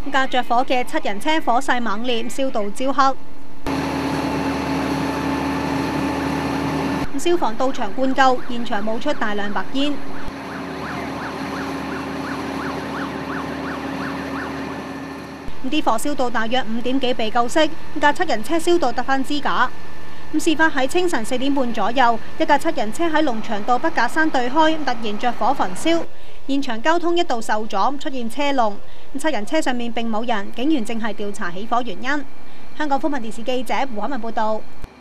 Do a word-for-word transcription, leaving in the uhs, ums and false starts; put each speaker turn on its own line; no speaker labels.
架着火嘅七人車火勢猛烈，燒到焦黑。消防到場灌救，現場冒出大量白煙。啲火燒到大約五點幾被救熄，架七人車燒到得返支架。事發喺清晨四點半左右，一架七人車喺龍翔道北架山對開，突然着火焚燒，現場交通一度受阻，出現車龍。七人車上面並冇人，警員正係調查起火原因。香港風雲電視記者胡海文報道。